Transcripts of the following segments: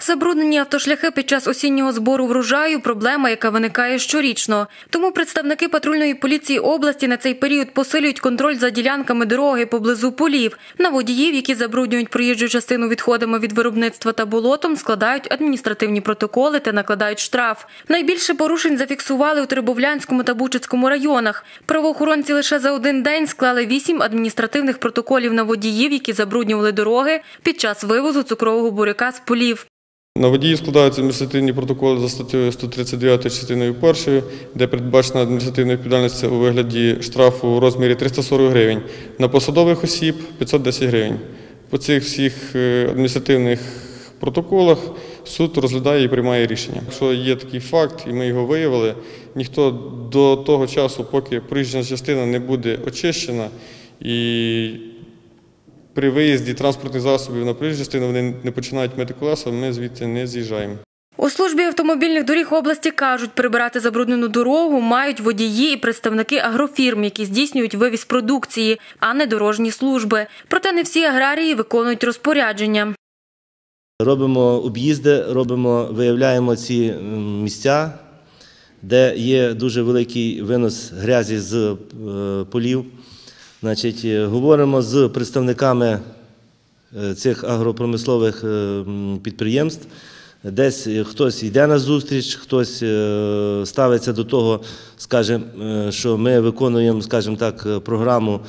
Забруднені автошляхи під час осіннього збору врожаю – проблема, яка виникає щорічно. Тому представники патрульної поліції області на цей період посилюють контроль за ділянками дороги поблизу полів. На водіїв, які забруднюють проїжджу частину відходами від виробництва та болотом, складають адміністративні протоколи та накладають штраф. Найбільше порушень зафіксували у Теребовлянському та Бучацькому районах. Правоохоронці лише за один день склали 8 адміністративних протоколів на водіїв, які забруднювали дороги під час вивозу цукрового буряка з полів. На водіїв складаються адміністративні протоколи за статтею 139 частиною 1, де передбачена адміністративна відповідальність у вигляді штрафу у розмірі 340 гривень. На посадових осіб – 510 гривень. По цих всіх адміністративних протоколах суд розглядає і приймає рішення. Якщо є такий факт, і ми його виявили, ніхто до того часу, поки проїжджа частина не буде очищена і при виїзді транспортних засобів на проїжджу частину вони не починають мити колеса, ми звідти не з'їжджаємо. У службі автомобільних доріг області кажуть, прибирати забруднену дорогу мають водії і представники агрофірм, які здійснюють вивіз продукції, а не дорожні служби. Проте не всі аграрії виконують розпорядження. Робимо об'їзди, виявляємо ці місця, де є дуже великий винос грязі з полів. Говоримо з представниками цих агропромислових підприємств. Десь хтось йде на зустріч, хтось ставиться до того, що ми виконуємо, програму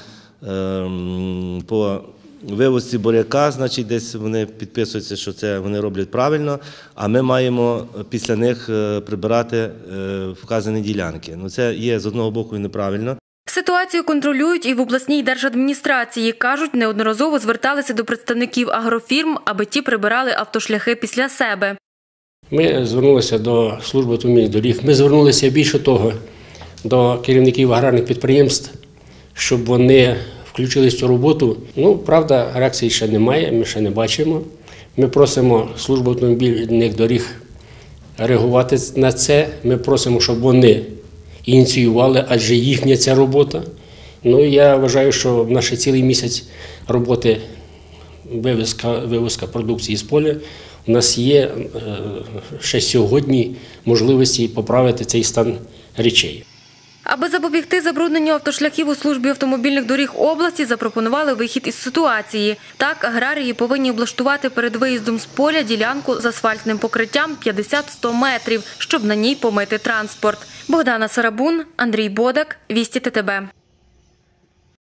по вивозці буряка, десь вони підписуються, що це вони роблять правильно, а ми маємо після них прибирати вказані ділянки. Це є з одного боку і неправильно. Ситуацію контролюють і в обласній держадміністрації. Кажуть, неодноразово зверталися до представників агрофірм, аби ті прибирали автошляхи після себе. Ми звернулися до служби автомобільних доріг. Ми звернулися більше того до керівників аграрних підприємств, щоб вони включились в цю роботу. Правда, реакції ще немає, ми ще не бачимо. Ми просимо службу автомобільних доріг реагувати на це. Ми просимо, щоб вони ініціювали, адже їхня ця робота. Я вважаю, що в наш цілий місяць роботи вивозка продукції з поля у нас є ще сьогодні можливості поправити цей стан речей. Аби запобігти забрудненню автошляхів, у службі автомобільних доріг області запропонували вихід із ситуації. Так, аграрії повинні облаштувати перед виїздом з поля ділянку з асфальтним покриттям 50-100 метрів, щоб на ній помити транспорт. Богдана Сарабун, Андрій Бодак, Вісті ТТБ.